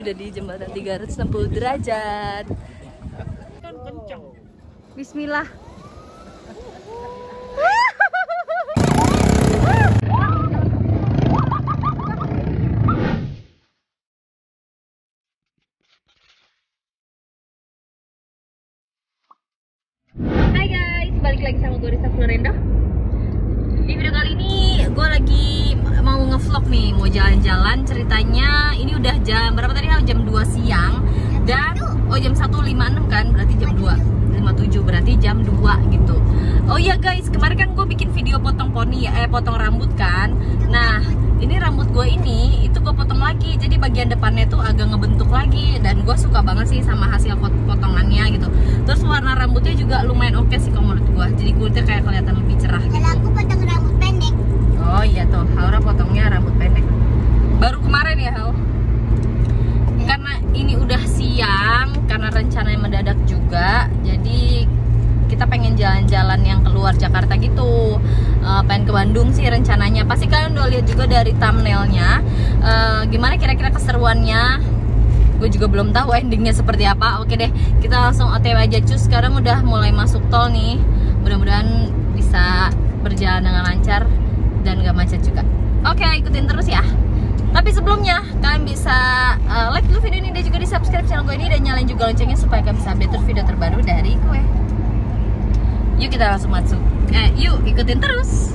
udah di jembatan 360 derajat. Kan kencang. Bismillah. Hai guys, balik lagi sama gue Risa Florendo. Di video kali ini gue lagi mau ngevlog nih, mau jalan-jalan. Ceritanya ini udah jam berapa tadi? Jam 2 siang. Dan jam 1.56 kan, berarti jam 2.57, berarti jam 2 gitu. Oh iya guys, kemarin kan gue bikin video potong poni ya, potong rambut kan. Nah, ini rambut gue ini, itu gue potong lagi. Jadi bagian depannya tuh agak ngebentuk lagi. Dan gue suka banget sih sama hasil potongannya gitu. Terus warna rambutnya juga lumayan oke sih kalau menurut gue. Jadi kulitnya kayak kelihatan lebih cerah gitu. Kalau aku potong rambut pendek. Oh iya tuh, Haura potongnya rambut pendek. Baru kemarin ya, Hal? Karena ini udah siang, karena rencananya mendadak juga. Jadi kita pengen jalan-jalan yang keluar Jakarta gitu. Pengen ke Bandung sih rencananya. Pasti kalian udah lihat juga dari thumbnailnya. Gimana kira-kira keseruannya? Gue juga belum tahu endingnya seperti apa. Oke deh, kita langsung OTW aja cus. Sekarang udah mulai masuk tol nih. Mudah-mudahan bisa berjalan dengan lancar dan gak macet juga. Oke, ikutin terus ya. Tapi sebelumnya kalian bisa like dulu video ini dan juga di subscribe channel gue ini dan nyalain juga loncengnya supaya kalian bisa update video terbaru dari gue. Yuk kita langsung masuk. Yuk ikutin terus.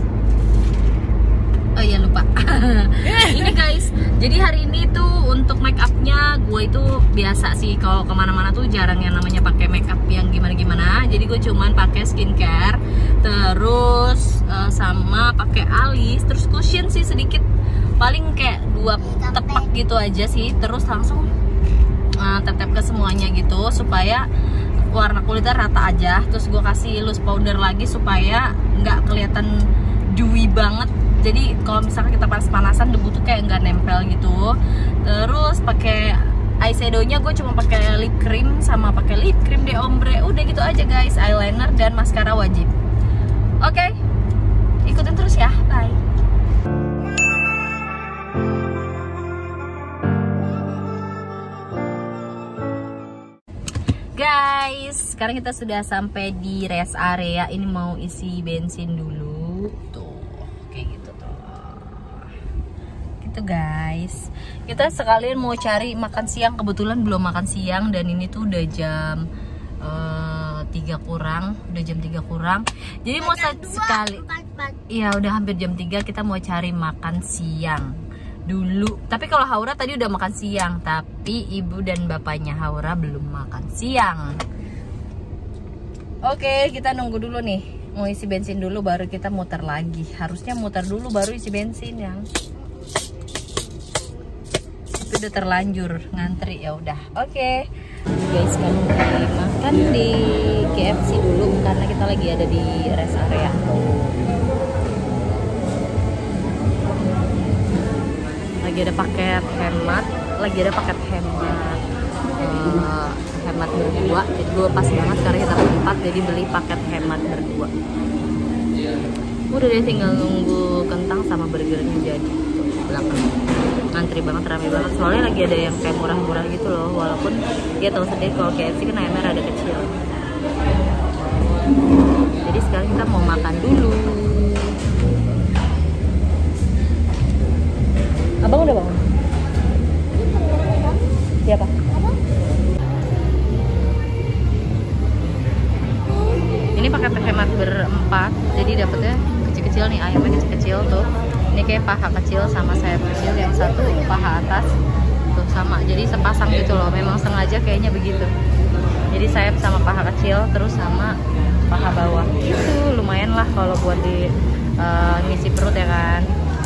Oh iya lupa. Ini guys, jadi hari ini tuh untuk make upnya gue itu biasa sih kalau kemana-mana tuh jarang yang namanya pakai make up yang gimana-gimana. Jadi gue cuman pakai skincare, terus sama pakai alis, terus cushion sih sedikit, paling kayak 2 tepak gitu aja sih. Terus langsung tetep ke semuanya gitu supaya warna kulitnya rata aja. Terus gue kasih loose powder lagi supaya nggak kelihatan dewy banget. Jadi kalau misalkan kita panas-panasan debu tuh kayak nggak nempel gitu. Terus pakai eyeshadownya gue cuma pakai lip cream sama pakai lip cream de ombre. Udah gitu aja guys. Eyeliner dan maskara wajib. Oke, ikutin terus ya. Bye. Guys, sekarang kita sudah sampai di rest area. Ini mau isi bensin dulu. Tuh, kayak gitu tuh. Gitu guys. Kita sekalian mau cari makan siang. Kebetulan belum makan siang dan ini tuh udah jam 3 kurang. Udah jam 3 kurang. Jadi mau sekali. Iya, udah hampir jam 3 kita mau cari makan siang dulu. Tapi kalau Haura tadi udah makan siang, tapi ibu dan bapaknya Haura belum makan siang. Oke, kita nunggu dulu nih. Mau isi bensin dulu baru kita muter lagi. Harusnya muter dulu baru isi bensin yang. Itu udah terlanjur ngantri ya udah. Oke. Guys, kami makan di KFC dulu karena kita lagi ada di rest area. Lagi ada paket hemat, hemat berdua. Jadi gue pas banget karena kita berempat, jadi beli paket hemat berdua. Udah deh tinggal nunggu kentang sama burgernya jadi tuh belakang. Ngantri banget, rame banget. Soalnya lagi ada yang kayak murah-murah gitu loh. Walaupun dia tahu sendiri kalau KFC kan ayamnya rada kecil. Jadi sekarang kita mau makan dulu. Abang udah bangun? Siapa? Ini paket hemat berempat, jadi dapetnya kecil-kecil nih, ayamnya kecil-kecil tuh. Ini kayak paha kecil sama sayap kecil, yang satu paha atas tuh sama. Jadi sepasang gitu loh, memang sengaja kayaknya begitu. Jadi sayap sama paha kecil, terus sama paha bawah. Itu lumayan lah kalau buat di ngisi perut ya kan.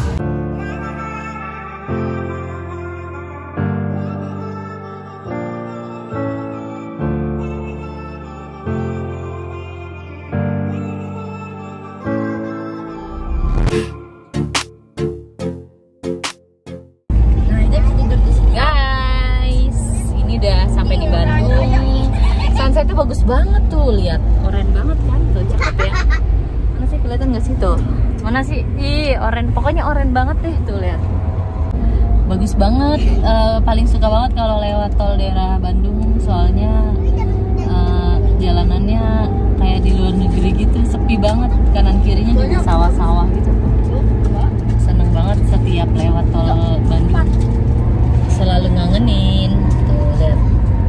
Sunsetnya bagus banget tuh, lihat, oren banget kan tuh, cakep ya. Mana sih, kelihatan nggak sih tuh? Mana sih? Ih, oren, pokoknya oren banget deh tuh, lihat. Bagus banget. Paling suka banget kalau lewat lewat tol daerah Bandung, soalnya jalanannya kayak di luar negeri gitu, sepi banget, kanan kirinya juga sawah-sawah gitu. Seneng banget setiap lewat tol Bandung, selalu ngangenin. Tuh lihat.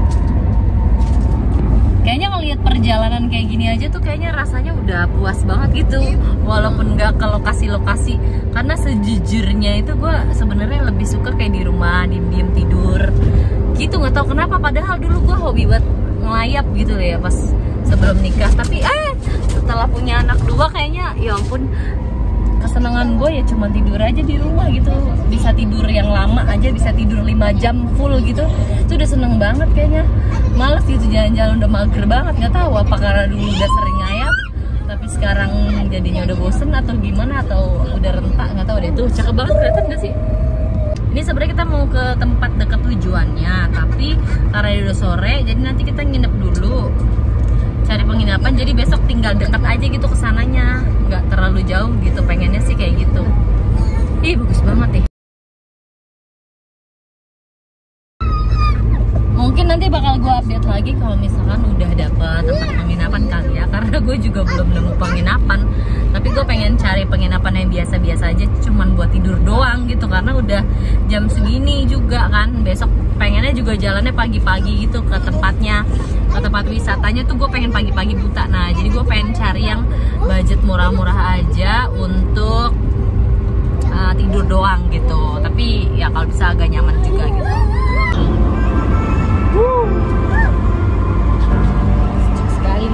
Kayaknya ngelihat perjalanan kayak gini aja tuh kayaknya rasanya udah puas banget gitu, walaupun nggak ke lokasi-lokasi. Karena sejujurnya itu gue sebenarnya lebih suka kayak di rumah, diem-diem tidur gitu. Nggak tahu kenapa, padahal dulu gue hobi buat ngelayap gitu ya pas sebelum nikah. Tapi setelah punya anak 2 kayaknya ya ampun, kesenangan gue ya cuma tidur aja di rumah gitu. Bisa tidur yang lama aja, bisa tidur 5 jam full gitu, itu udah seneng banget kayaknya. Males gitu jalan-jalan, udah mager banget. Nggak tahu apa karena dulu udah sering ngayap tapi sekarang jadinya udah bosen atau gimana, atau udah rentak, nggak tahu deh. Tuh cakep banget, kelihatan nggak sih? Ini sebenarnya kita mau ke tempat dekat tujuannya, tapi karena udah sore jadi nanti kita nginep dulu, cari penginapan. Jadi besok tinggal dekat aja gitu kesananya, nggak terlalu jauh gitu. Pengennya sih kayak gitu. Ih bagus banget nih. Mungkin nanti bakal gue update lagi kalau misalkan udah dapet tempat penginapan kali ya, karena gue juga belum nemu penginapan. Tapi gue pengen cari penginapan yang biasa-biasa aja, cuman buat tidur doang gitu, karena udah jam segini juga kan. Besok pengennya juga jalannya pagi-pagi gitu ke tempatnya, ke tempat wisatanya tuh gue pengen pagi-pagi buta. Nah jadi gue pengen cari yang budget murah-murah aja untuk tidur doang gitu. Tapi ya kalau bisa agak nyaman juga gitu. Sekali.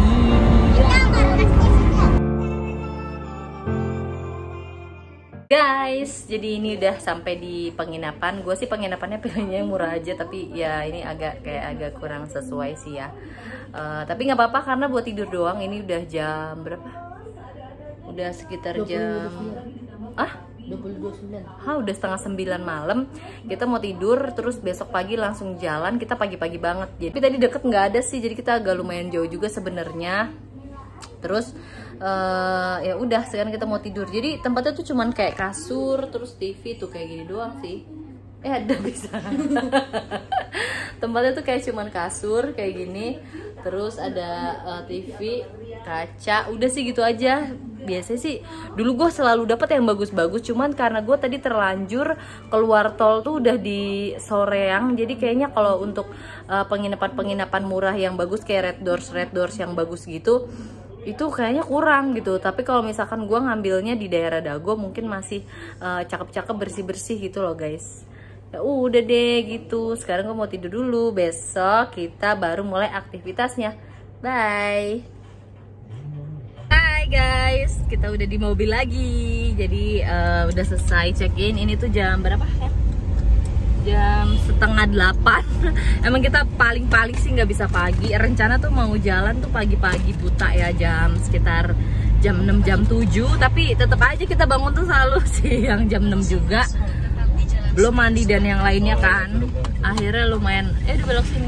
Guys, jadi ini udah sampai di penginapan. Gue sih penginapannya pilihnya yang murah aja, tapi ya ini agak kurang sesuai sih ya. Tapi nggak apa-apa karena buat tidur doang. Ini udah jam berapa? Udah sekitar jam 22.09. Udah setengah 9 malam. Kita mau tidur, terus besok pagi langsung jalan. Kita pagi-pagi banget. Jadi tadi deket nggak ada sih, jadi kita agak lumayan jauh juga sebenarnya. Terus ya udah sekarang kita mau tidur. Jadi tempatnya tuh cuman kayak kasur, terus TV tuh kayak gini doang sih. Ada bisa. Tempatnya tuh kayak cuman kasur kayak gini, terus ada TV, kaca, udah sih gitu aja. Biasanya sih dulu gue selalu dapet yang bagus-bagus, cuman karena gue tadi terlanjur keluar tol tuh udah di soreang, jadi kayaknya kalau untuk penginapan murah yang bagus kayak Red Doors yang bagus gitu, itu kayaknya kurang gitu. Tapi kalau misalkan gue ngambilnya di daerah Dago mungkin masih cakep-cakep, bersih-bersih gitu loh guys. Ya udah deh gitu, sekarang gue mau tidur dulu, besok kita baru mulai aktivitasnya. Bye. Hai guys, kita udah di mobil lagi. Jadi udah selesai check-in. Ini tuh jam berapa ya? Jam 7:30. Emang kita paling-paling sih nggak bisa pagi. Rencana tuh mau jalan tuh pagi-pagi buta ya, jam sekitar jam 6, jam 7. Tapi tetap aja kita bangun tuh selalu siang jam 6 juga. Belum mandi dan yang lainnya kan. Akhirnya lumayan di belok sini.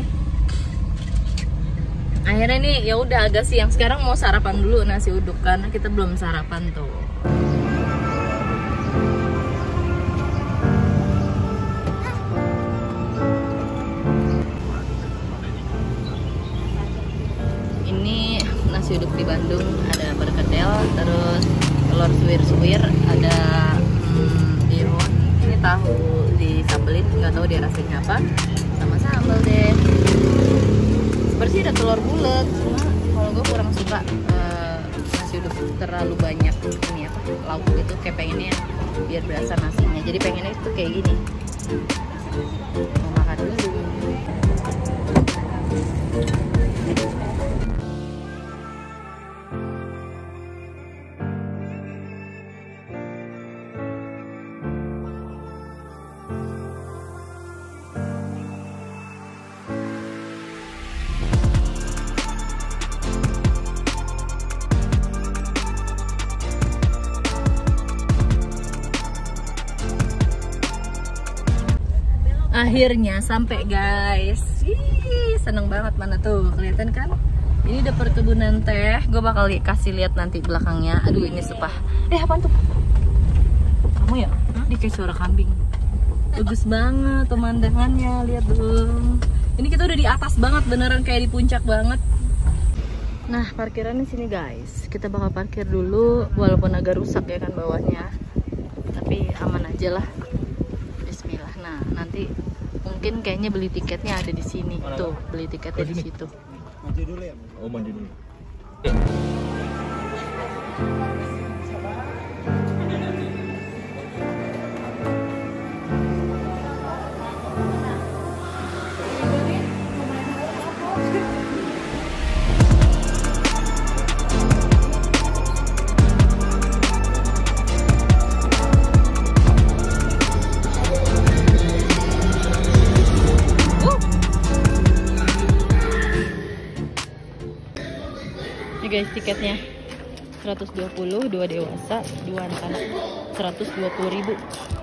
Akhirnya nih ya udah agak siang. Sekarang mau sarapan dulu nasi uduk karena kita belum sarapan tuh. Ini nasi uduk di Bandung, ada perkedel, terus telur suwir-suwir, ada dirun. Ini tahu disambelin, nggak tahu dia rasanya apa, sama sambal deh. Seperti ada telur bulat, cuma kalau gue kurang suka nasi uduk terlalu banyak ini apa lauk gitu, kayak pengennya biar berasa nasinya. Jadi pengennya itu kayak gini. Mau makan dulu. Akhirnya sampai guys. Ih, seneng banget. Mana tuh kelihatan kan? Ini udah perkebunan teh. Gue bakal kasih lihat nanti belakangnya. Aduh ini sumpah. Apaan tuh? Kamu ya? Dia kayak suara kambing. Bagus banget pemandangannya. Lihat dong. udah di atas banget, beneran kayak di puncak banget. Nah, parkirannya sini guys. Kita bakal parkir dulu, walaupun agak rusak ya kan bawahnya, tapi aman aja lah. Bismillah. Nah, nanti mungkin kayaknya beli tiketnya ada di sini. Tuh, beli tiketnya di situ. Maju dulu ya? Oh, maju dulu. Ini guys tiketnya 120, 2 dewasa, 2 anak-anak 120.000.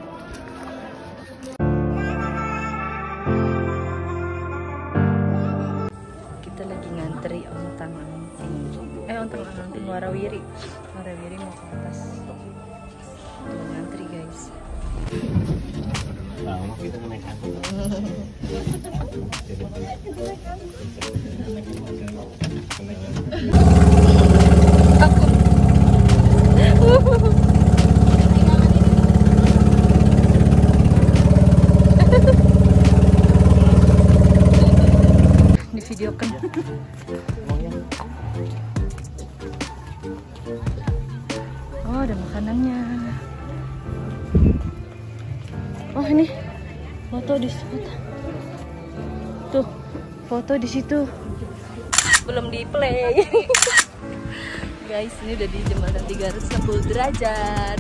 Kita lagi ngantri ontang-anting warawiri. Warawiri mau ke atas. Tuh, ngantri guys. Nah, kita naik di videokan. Oh, ada makanannya. Oh, ini foto di situ. Tuh, foto di situ. Belum di play. Guys, ini udah di jembatan 360 derajat.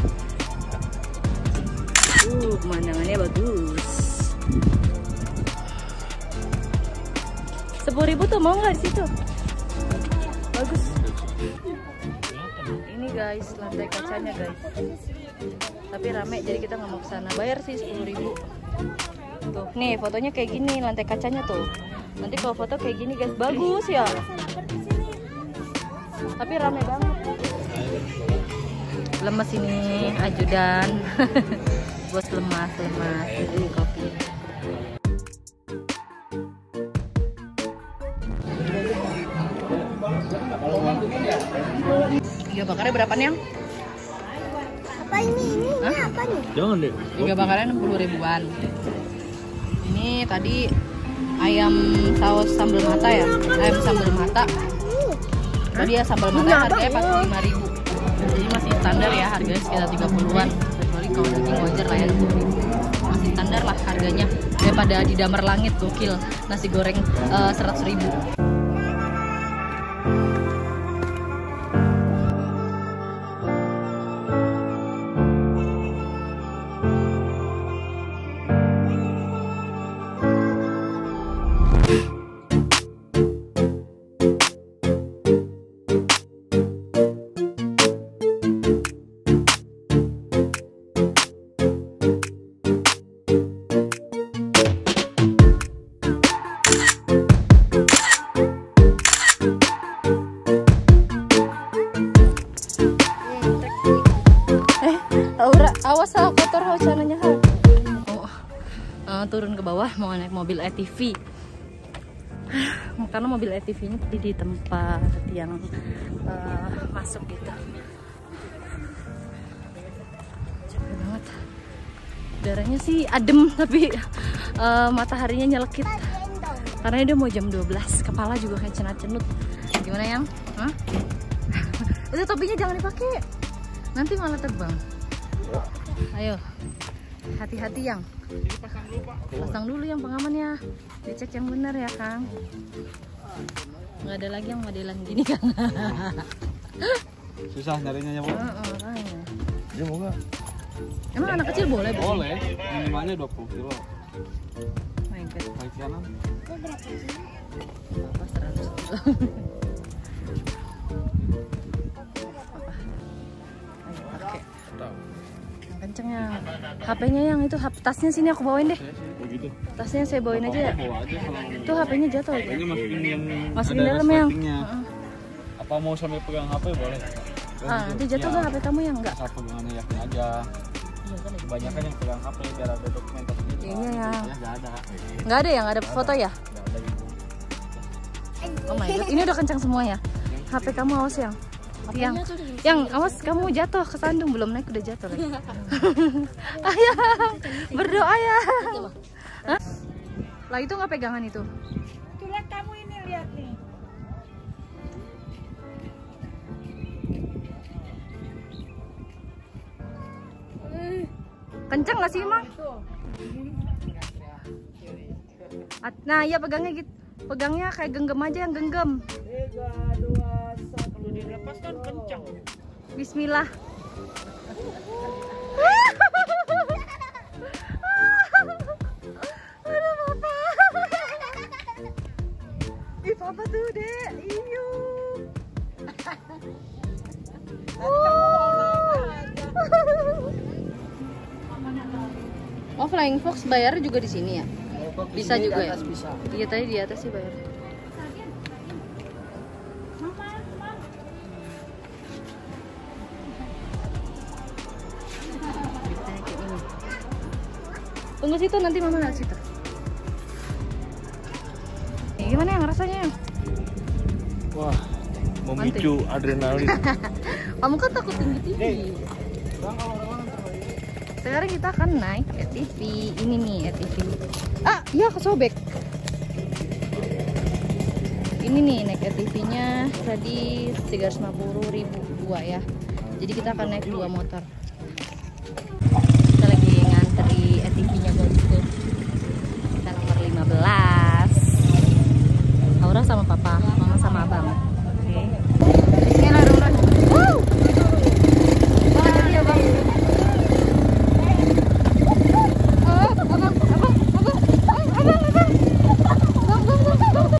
Pemandangannya bagus. 10.000 tuh, mau nggak di situ? Bagus. Ini guys, lantai kacanya guys. Tapi rame, jadi kita nggak mau ke sana. Bayar sih 10.000. Tuh, nih fotonya kayak gini, lantai kacanya tuh. Nanti kalau foto kayak gini guys, bagus ya. Tapi rame banget. Lemes ini ajudan. Bos lemas. Kopi. Iga bakarnya berapa nih, Yang? Apa ini? Hah? Apa nih? Jangan deh. Iga bakarnya 60.000-an. Ini tadi ayam saus sambal mata ya, ayam sambal mata. Tadi ya sambal mata harganya 45.000. Jadi masih standar ya, harganya sekitar 30-an. Kecuali kalau daging wajar lah ya 20.000. Masih standar lah harganya daripada di Damar Langit gokil nasi goreng 100.000. Awas lah, kotor hujanannya. Turun ke bawah mau naik mobil ATV. Karena mobil ATV-nya di tempat yang masuk gitu. Capek banget. Udaranya sih adem tapi mataharinya nyelekit. Karena dia mau jam 12. Kepala juga kayak cenut-cenut. Gimana, Yang? Hah? Itu topinya jangan dipakai. Nanti malah terbang. Ayo, hati-hati Yang. Pasang dulu yang pengamannya. Dicek yang benar ya Kang. Nggak ada lagi yang modelan gini Kang. Susah nyarinya ya, Bu. Dia mau nggak? Emang anak kecil boleh? Boleh. Minimalnya 20 kilo. My God. Baik kanan. Apa 100 kilo? Kencengnya. HP-nya yang itu, tasnya sini aku bawain deh. Begitu. Tasnya saya bawain aja ya. Bawa aja kalau Tuh HP-nya jatuh aja. kayaknya Masukin dalam Yang. Apa mau sambil pegang HP boleh? Nanti jatuh gak HP kamu yang enggak? Asal pegangannya yakin aja. Kebanyakan yang pegang HP biar ada dokumentasinya. Iya ya. Nggak ada. Nggak ada ya, nggak ada foto ya? Nggak ada gitu. Oh my god, ini udah kencang semua ya. HP kamu awas yang awas kamu jatuh ke sandung, belum naik udah jatuh lagi. Ayah berdoa ya. Hah? Lah itu nggak pegangan itu? Itulah kamu ini lihat nih. Kencang nggak sih Mang? Nah iya pegangnya gitu, pegangnya kayak genggam aja, yang genggam. 3, 2, 1. Kalau dilepas kan kencang. Bismillah. Aduh papa. Ih papa tuh dek, iyo. Oh Flying Fox bayar juga di sini ya? Bisa juga ya? Bisa. Iya tadi di atas sih bayar. Tunggu situ nanti mama lihat situ. Gimana yang rasanya? Wah, memicu adrenalin. Kamu kan takut tinggi-tinggi. Sekarang kita akan naik ATV. Ini nih ATV. Ah, iya kesobek. Ini nih naik ATV-nya tadi 350.000 dua ya. Jadi kita akan naik 2 motor. Kita lagi ngantri ATV-nya Goldco. Kita nomor 15. Aura sama papa.